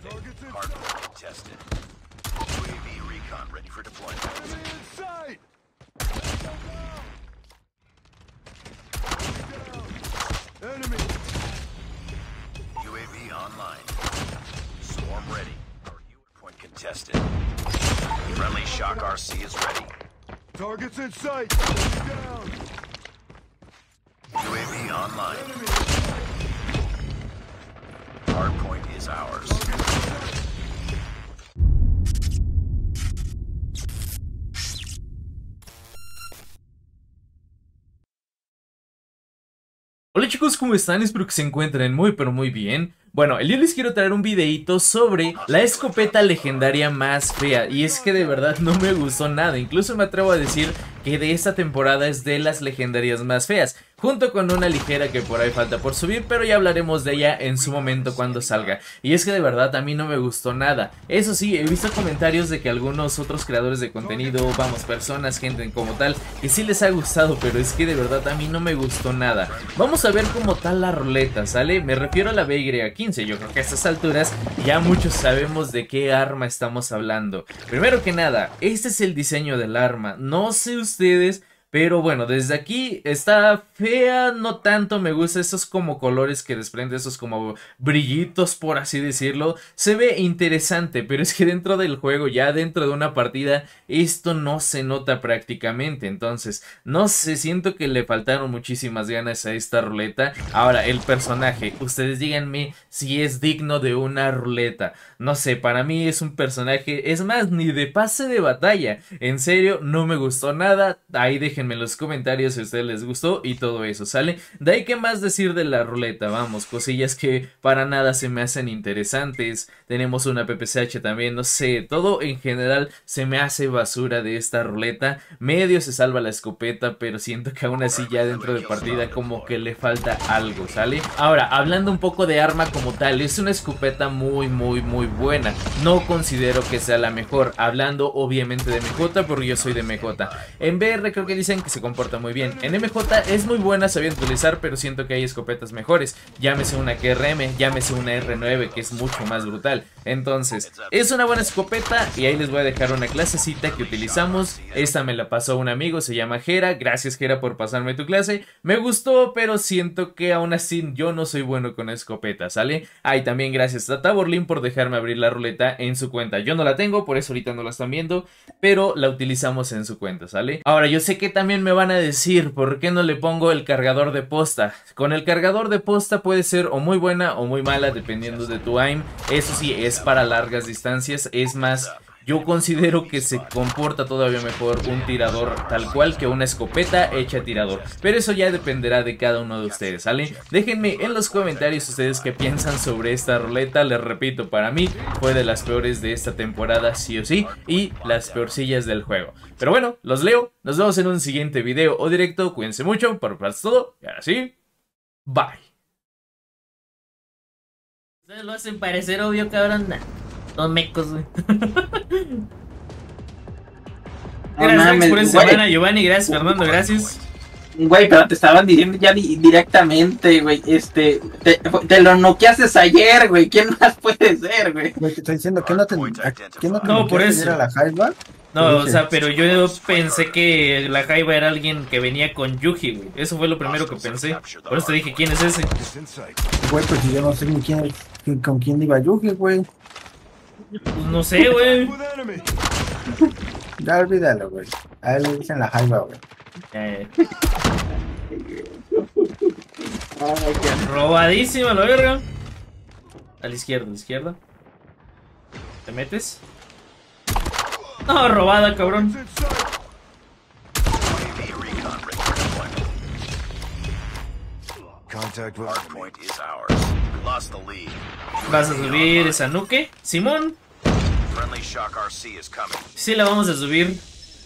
Hardpoint contested. UAV recon ready for deployment. UAV online. Swarm ready. Point contested. Friendly Shock RC is ready. Targets in sight. Down. UAV online. Hardpoint is ours. Hola chicos, ¿cómo están? Espero que se encuentren muy pero muy bien. Bueno, el día les quiero traer un videito sobre la escopeta legendaria más fea. Y es que de verdad no me gustó nada. Incluso me atrevo a decir que de esta temporada es de las legendarias más feas, junto con una ligera que por ahí falta por subir, pero ya hablaremos de ella en su momento cuando salga. Y es que de verdad a mí no me gustó nada. Eso sí, he visto comentarios de que algunos otros creadores de contenido, vamos, personas, gente como tal, que sí les ha gustado, pero es que de verdad a mí no me gustó nada. Vamos a ver como tal la ruleta, ¿sale? Me refiero a la BY-15. Yo creo que a estas alturas ya muchos sabemos de qué arma estamos hablando. Primero que nada, este es el diseño del arma. No sé ustedes, pero bueno, desde aquí está fea, no tanto me gusta esos como colores que desprende, esos como brillitos por así decirlo. Se ve interesante, pero es que dentro del juego, ya dentro de una partida, esto no se nota prácticamente. Entonces, no sé, siento que le faltaron muchísimas ganas a esta ruleta. Ahora, el personaje, ustedes díganme si es digno de una ruleta. No sé, para mí es un personaje, es más, ni de pase de batalla. En serio, no me gustó nada. Ahí déjenme en los comentarios si a ustedes les gustó y todo eso, ¿sale? De ahí, ¿qué más decir de la ruleta? Vamos, cosillas que para nada se me hacen interesantes. Tenemos una PPCH también, no sé, todo en general se me hace basura de esta ruleta. Medio se salva la escopeta, pero siento que aún así ya dentro de partida como que le falta algo, ¿sale? Ahora, hablando un poco de arma como tal, es una escopeta muy buena. No considero que sea la mejor, hablando obviamente de MJ, porque yo soy de MJ. En BR creo que dicen que se comporta muy bien. En MJ es muy buena sabiendo utilizar, pero siento que hay escopetas mejores. Llámese una KRM, llámese una R9, que es mucho más brutal. Entonces, es una buena escopeta y ahí les voy a dejar una clasecita que utilizamos. Esta me la pasó un amigo, se llama Jera. Gracias Jera por pasarme tu clase. Me gustó, pero siento que aún así yo no soy bueno con escopetas, ¿sale? Ay, también gracias a Taborlin por dejarme abrir la ruleta en su cuenta. Yo no la tengo, por eso ahorita no la están viendo, pero la utilizamos en su cuenta, ¿sale? Ahora, yo sé que también me van a decir, ¿por qué no le pongo el cargador de posta? Con el cargador de posta puede ser o muy buena o muy mala, dependiendo de tu aim. Eso sí, es para largas distancias. Es más, yo considero que se comporta todavía mejor un tirador tal cual que una escopeta hecha tirador. Pero eso ya dependerá de cada uno de ustedes, ¿sale? Déjenme en los comentarios ustedes qué piensan sobre esta ruleta. Les repito, para mí fue de las peores de esta temporada, sí o sí, y las peorcillas del juego. Pero bueno, los leo. Nos vemos en un siguiente video o directo. Cuídense mucho, por parte es todo. Y ahora sí, bye. Ustedes lo hacen parecer obvio, cabrón. Son mecos, güey. Gracias Alex, por esa semana, Giovanni. Gracias, Fernando. Gracias. Güey, pero te estaban diciendo ya directamente, güey. Te lo noqueaste ayer, güey. ¿Quién más puede ser, güey? Güey, te estoy diciendo que no te No, por eso. A la Jaiba. No, o sea, pero yo pensé que la Jaiba era alguien que venía con Yuji, güey. Eso fue lo primero que pensé. Por eso te dije, ¿quién es ese? Güey, pues yo no sé ni con quién iba Yuji, güey. Pues no sé, güey. Ya olvídalo, güey. A él le dicen la Jaiba, güey. Robadísima la verga. A la izquierda, ¿Te metes? No, robada, cabrón. ¿Vas a subir esa nuke? Simón. Sí, la vamos a subir.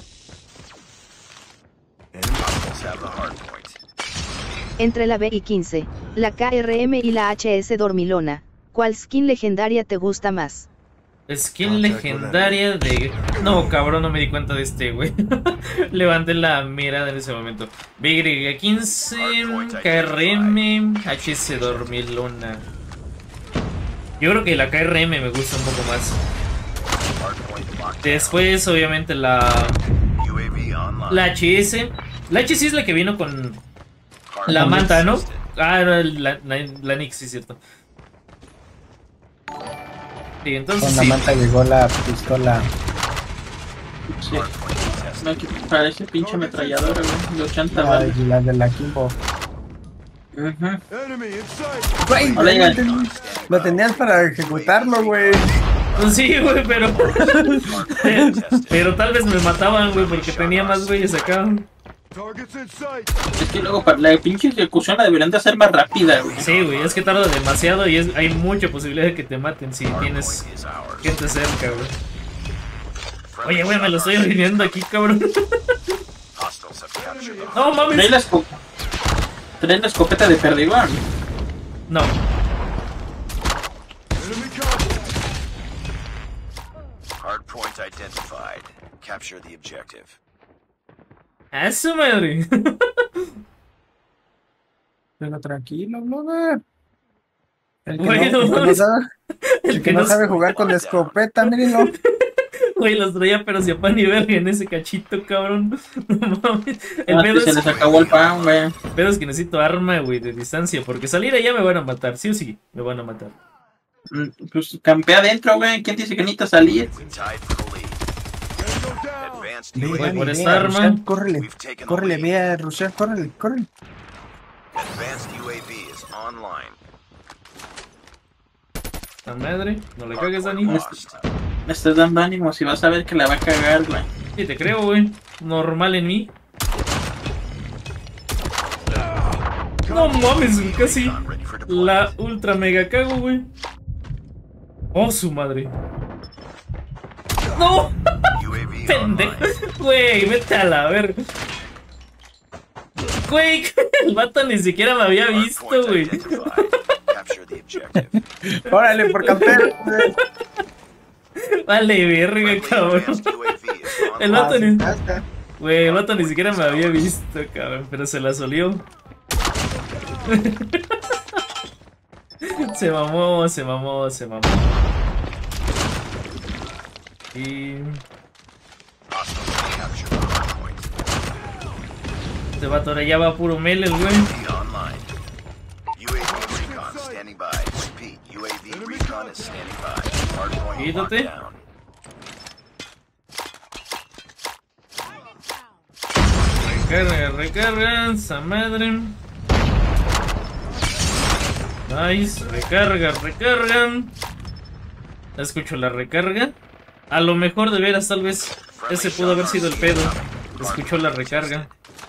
Entre la BY-15, la KRM y la HS Dormilona, ¿cuál skin legendaria te gusta más? Skin legendaria de... No, cabrón, no me di cuenta de este, güey. Levanté la mirada en ese momento. BY-15, KRM, HS Dormilona. Yo creo que la KRM me gusta un poco más. Después, obviamente, la HS. La HS es la que vino con la manta, ¿no? Ah, no, la Nix, sí, es cierto. Sí, entonces Con la sí. manta llegó la pistola. Sí. Parece pinche ametralladora, güey. De 80 La balas. de la Kimbo. Enemy in sight. Güey, Hola, Iván. lo tenías para ejecutarlo, güey. Pues sí, güey, pero... pero tal vez me mataban, güey, porque tenía más güeyes acá. Targets in sight. Es que luego para la pinche ejecución la deberían de hacer más rápida, güey. Sí, güey, es que tarda demasiado y hay mucha posibilidad de que te maten si tienes gente cerca, güey. Oye, güey, me lo estoy olvidando aquí, cabrón. No, Trae mames. trae la escopeta de perdigón. No. Enemy contact. Hardpoint identified. Capture the objective. A su madre. Pero tranquilo, brother. El que, Güey, no, no el que no mames. sabe, el que no sabe jugar con la escopeta, mírenlo. Güey, los traía, pero se pan y verga en ese cachito, cabrón. No mames. El Ah, pedo que se es, les acabó el pan, güey. que necesito arma, güey, de distancia. Porque salir allá me van a matar. Sí o sí, me van a matar. Pues campea adentro, güey. ¿Quién dice que necesita salir? We tied for the lead. Gotta go down. Advanced Ve, Voy UAV. por ve, esta arma. Rusian, córrele, We've taken the córrele, lead. ve a Rusian, córrele, córrele. Advanced UAV is online. La madre, no le cagues, Dani. Hardpoint lost. Me estás dando ánimo si vas a ver que la va a cagar, güey. Sí, te creo, güey. Normal en mí. No mames, güey, casi Ready for deployment. la ultra mega cago, güey. Oh, su madre. No, UAV pendejo. online. Güey, vete a la verga. Güey, el vato ni siquiera me había visto, Hardpoint güey. identified. Capture the objective. Órale, por campear. güey. Vale, verga, Friendly cabrón. advanced UAV is El online. vato ni... Hasta. Güey, el vato ni siquiera me había visto, cabrón, pero se la solió. Se mamó, se mamó, se mamó. Y... Hostiles capture the hardpoint. este vato ahora ya va a puro mele, el güey. UAV online. UAV recon standing by. Repeat. UAV recon is standing by. Hardpoint locked Quítate. down. Recarga, recarga, esa madre. Nice, recarga, recarga. Escucho la recarga. A lo mejor de veras, tal vez ese pudo haber sido el pedo. Escuchó la recarga.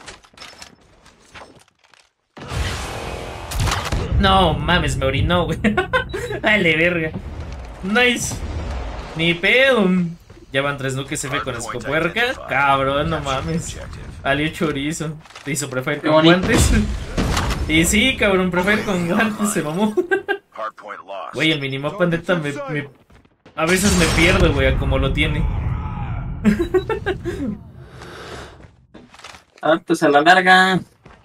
No mames, me orinó, güey. Dale, verga. Nice. Ni pedo. Ya van 3 nuques F con escopuerca. Cabrón, no mames. Alió chorizo. Te hizo preferir Qué con bonito. guantes. Y sí, cabrón, prefiero con guantes, se mamó. Hardpoint lost. Güey, el minimapa neta a veces me pierdo, güey, a como lo tiene. Ah, pues a la larga.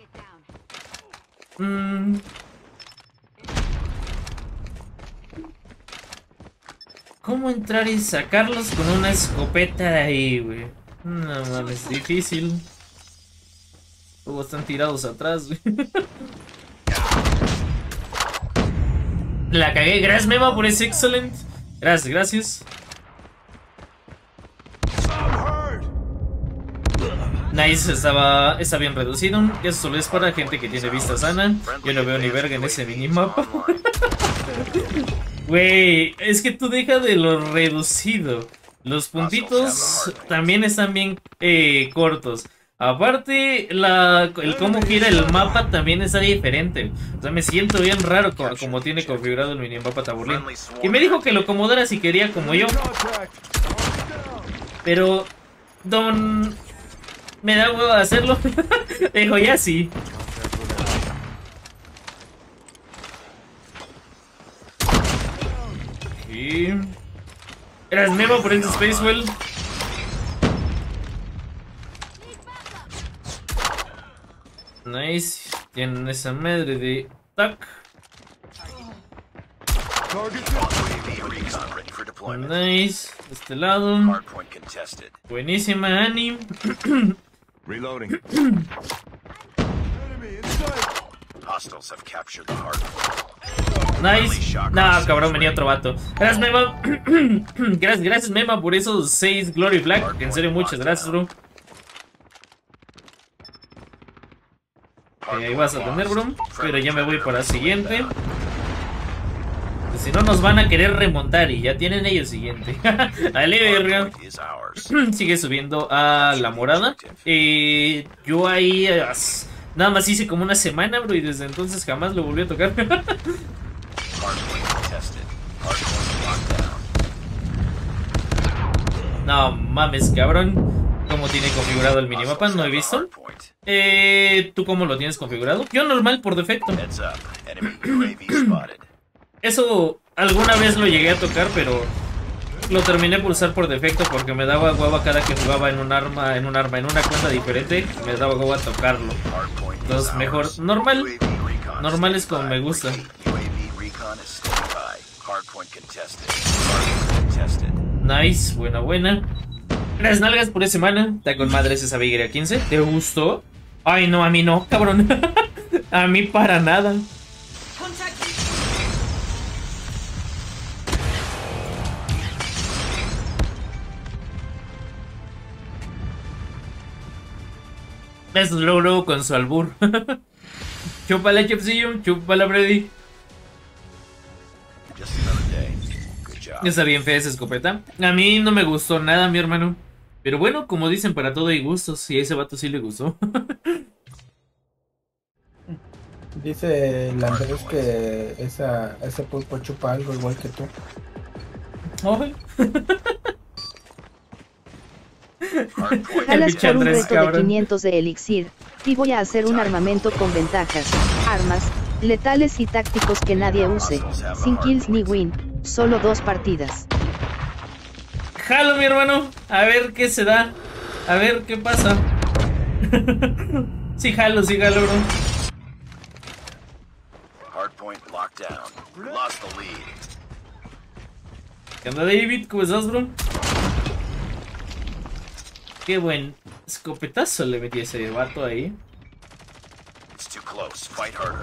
¿Cómo entrar y sacarlos con una escopeta de ahí, güey? No mames, difícil. Todos están tirados atrás, güey. La cagué. Gracias, Mema, por ese excelente. Gracias, gracias. Nice, está bien reducido. Eso solo es para gente que tiene vista sana. Yo no veo ni verga en ese minimapa. Güey, es que tú deja de lo reducido. Los puntitos también están bien cortos. Aparte, el cómo gira el mapa también está diferente. O sea, me siento bien raro como tiene configurado el minimapa Taburlín. Y me dijo que lo acomodara si quería como yo. Pero Don me da huevo de hacerlo. Dijo, ya sí. Y... Eras Memo por este Spacewell. Nice. Tienen esa madre de tac. Targets UAV recon ready for deployment. Nice. De este lado. Hardpoint contested. Buenísima, Annie. reloading. Enemy in sight. Hostiles have captured the hardpoint. Nice. No, cabrón, venía otro vato. Gracias, Mema. Gracias, Mema, por esos 6 Glory Flag. En serio, muchas gracias, bro. Ahí vas a tener, bro. Pero ya me voy por la siguiente. Si no, nos van a querer remontar. Y ya tienen ellos siguiente. Dale, verga. Hardpoint is ours. Sigue subiendo a la morada. Yo ahí nada más hice como una semana, bro. Y desde entonces jamás lo volví a tocar. Hardpoint contested. Hardpoint locked down. No mames, cabrón. ¿Cómo tiene configurado el minimapa? No he visto. ¿Tú cómo lo tienes configurado? Yo normal por defecto. Heads up. Enemy UAV spotted. Eso alguna vez lo llegué a tocar, pero lo terminé por usar por defecto porque me daba hueva cada que jugaba en una cuenta diferente. Me daba hueva tocarlo. Hardpoint is Entonces mejor ours. normal. UAV recon Normal es como standing me gusta. by. UAV recon is standing by. Hardpoint contested. Hardpoint contested. Nice, buena. Gracias, nalgas, por esa semana. Está con madres esa Vigria 15. ¿Te gustó? Ay, no, a mí no, cabrón. A mí para nada. Es luego con su albur. Chúpala, Chepsillo. Chúpala, Freddy. Just another day. Good job. Está bien fea esa escopeta. A mí no me gustó nada, mi hermano. Pero bueno, como dicen, para todo hay gustos. Y a ese vato sí le gustó. Dice el Andrés que ese pulpo chupa algo igual que tú. Ay. Hardpoint Jalas pinche por un Andrés, reto cabrón. de 500 de elixir. Y voy a hacer un armamento con ventajas, armas, letales y tácticos que nadie use. Sin kills ni win, solo 2 partidas. Jalo, mi hermano. A ver qué se da. A ver qué pasa. Sí, jalo, bro. Hardpoint locked down. We lost the lead. ¿Qué onda, David? ¿Cómo estás, bro? Qué buen escopetazo le metí a ese vato ahí. It's too close. Fight harder.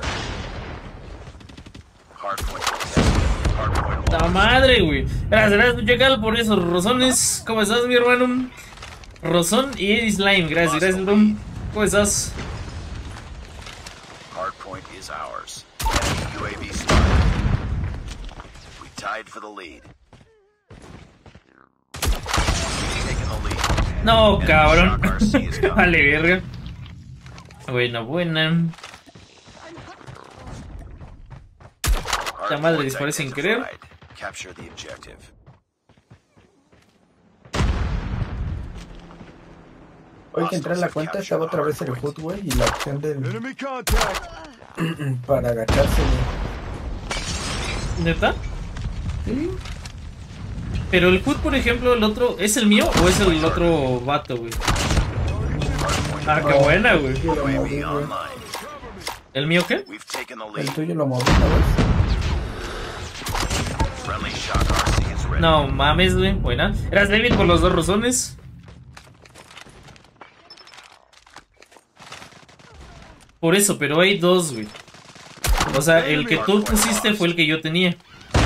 Hardpoint contested. Hardpoint ¡La lost. madre, güey! Gracias, Chacal, por esos rosones. ¿Cómo estás, mi hermano? Rosón y Eddie Slime. Gracias, bro. ¿Cómo estás? Hardpoint is ours. Enemy UAV spotted. We tied for the lead. We've taken the lead. No, cabrón. Shock RC is coming. Vale, verga. Buena. La madre Hardpoint disparé sin querer. identified. Capture the objective. Hoy que entré a la cuenta estaba otra vez el HUD, güey, y la opción del Enemy contact. para agacharse, güey. ¿Neta? Sí, Pero el HUD, por ejemplo, el otro, ¿es el mío o es el otro vato, güey? Ah, qué buena, güey. yo lo moví, UAV güey. online. ¿El mío qué? We've taken the El lead. tuyo lo moví, ¿sabes? Friendly Shock RC is ready. No mames, güey. Buena. Gracias, David, por los 2 rosones. Por eso, pero hay 2, güey. O sea, el que tú pusiste fue el que yo tenía.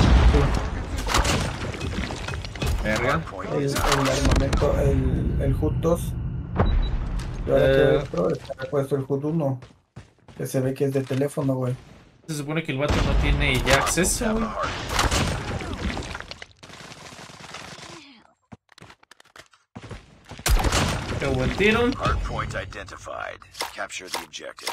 Verga. Hardpoint El is ours. armamento, el HUD 2. Y ahora que ves, bro, está puesto el HUD 1. Que se ve que es de teléfono, güey. Se supone que el vato no tiene ya acceso, Have güey. the hard. Qué buen tiro. Hardpoint identified. Capture the objective.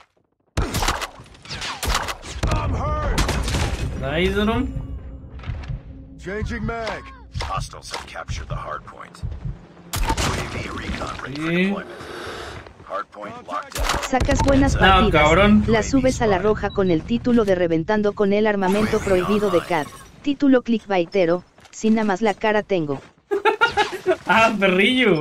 I'm hurt. Nice, bro. Changing mag. Hostiles have captured the hardpoint. UAV recon ready for Sí. deployment. Hardpoint locked down. Sacas buenas No, partidas, cabrón. las subes a la roja con el título de Reventando con el armamento prohibido de CAD. Título clickbaitero, sin nada más la cara tengo. Ah, perrillo.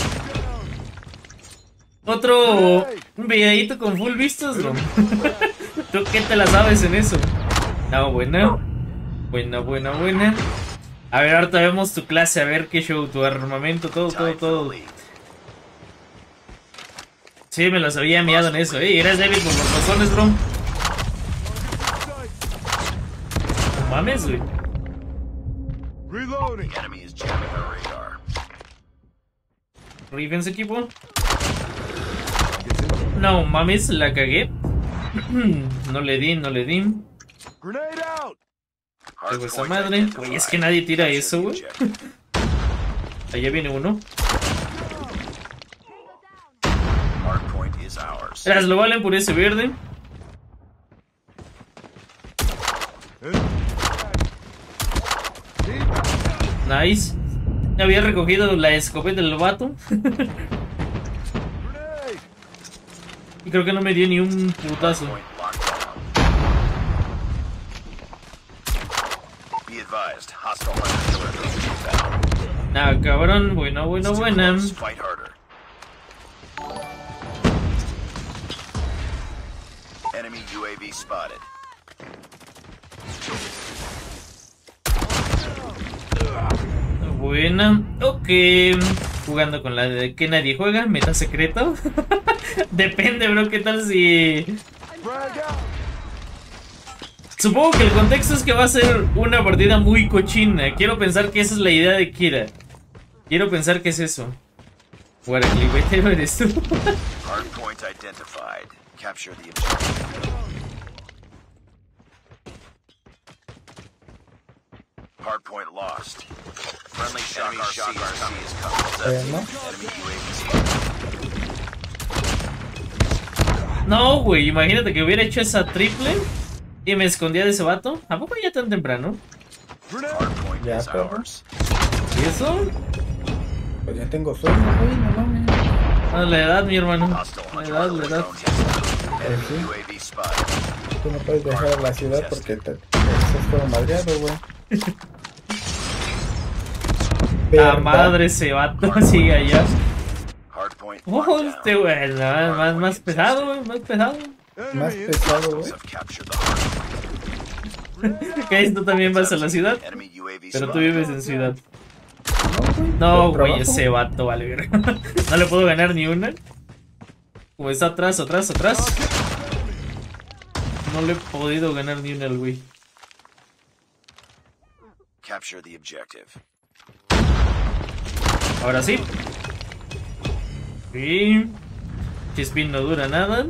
Otro un videíto con full vistas, bro. ¿Tú qué te la sabes en eso? No, bueno. Buena, buena, buena. A ver, ahorita vemos tu clase, a ver qué show, tu armamento, todo, todo, todo. Sí, me los había miado en eso, eres débil por los razones, bro. No mames, güey. Reloading. The enemy is jamming our radar. Rifense, equipo. No mames, la cagué. No le di, no le di. Grenade out. Tengo esa madre. Güey, es que nadie tira eso, güey. Allá viene uno. Hardpoint is ours. Las lo valen por ese verde. Nice. Ya había recogido la escopeta del vato. Grenade. Y creo que no me dio ni un putazo. Point locked down. Be advised, hostile hunter killer drones inbound. Ah, cabrón. Bueno, bueno, buena. Fight harder. Enemy UAV spotted. Buena. Ok. Jugando con la de que nadie juega. Meta secreto. Depende, bro. ¿Qué tal si...? Frag out. Supongo que el contexto es que va a ser una partida muy cochina. Quiero pensar que esa es la idea de Kira. Quiero pensar que es eso. Bueno, el clipetero eres tú. Hardpoint identified. Capture the objective. Hardpoint lost. Friendly shock RC is coming. ¿No? Enemy UAV. No, güey. Imagínate que hubiera hecho esa triple y me escondía de ese vato. ¿A poco ya tan temprano? Hardpoint Ya, is perro. ours. ¿Y eso? Pues ya tengo sueño, güey, no mames. Ah, la edad, mi hermano. Hostile La hunter edad, la killer edad. drones inbound. Pues sí, UAV spotted. tú no puedes dejar la ciudad porque te estás todo madreado, güey. La madre ese vato sigue allá. Hardpoint Oh, locked este down. güey, no, más pesado, güey, más pesado. Más Enemy pesado, güey. Hostiles have captured the hardpoint. Que tú también vas a la ciudad, Enemy UAV pero tú spotted. vives en ciudad. No, güey. No, por güey, trabajo. ese vato vale verga. No le puedo ganar ni una. Como está atrás, atrás, atrás. No le he podido ganar ni una al güey. Capture the objective. Ahora sí. Sí. Chispín no dura nada.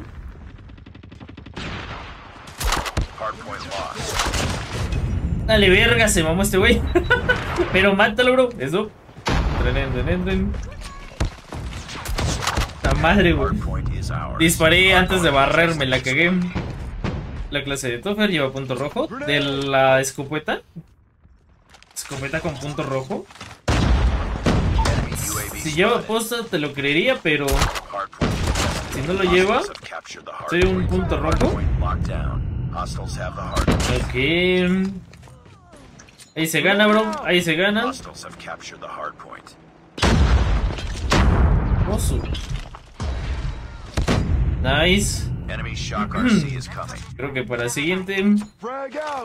Hardpoint lost. Dale verga, se mamó este güey. Pero mátalo, bro. Eso. Entren. La madre, güey. Hardpoint is ours. Disparé antes de barrerme, la cagué. La clase de Toffer lleva punto rojo. De la escopeta. Escopeta con punto rojo. Enemy UAV Si lleva spotted. posta te lo creería, pero Hardpoint contested. si no lo lleva, Hostiles have captured the soy un hardpoint. punto rojo. Hardpoint locked down. Hostiles have the hardpoint. Ok. Ahí se gana, bro. Ahí se gana. Hostiles have captured the hardpoint. Oso. Nice. Enemy shock RC is coming. Creo que para el siguiente. frag out.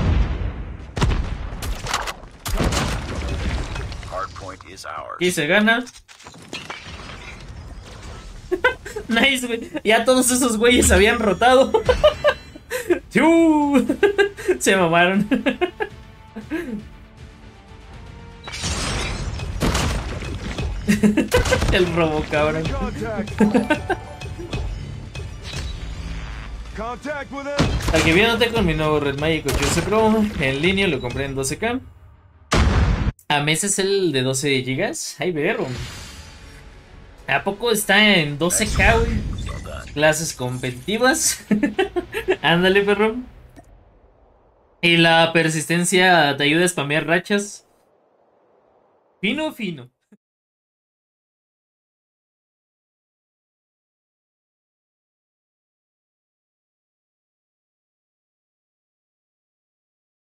Hardpoint is ours. Aquí se gana. Nice, güey. Ya todos esos güeyes se habían rotado. ¡Chu! Se mamaron. El robo, cabrón. Contact. Contact with him. Al que viéndote con mi nuevo Red Magic 8S Pro en línea, lo compré en 12K. A meses el de 12 GB. Ay, verro. ¿A poco está en 12K, güey? Well done. Clases competitivas. Ándale, perro. Y la persistencia te ayuda a spamear rachas. Fino, fino.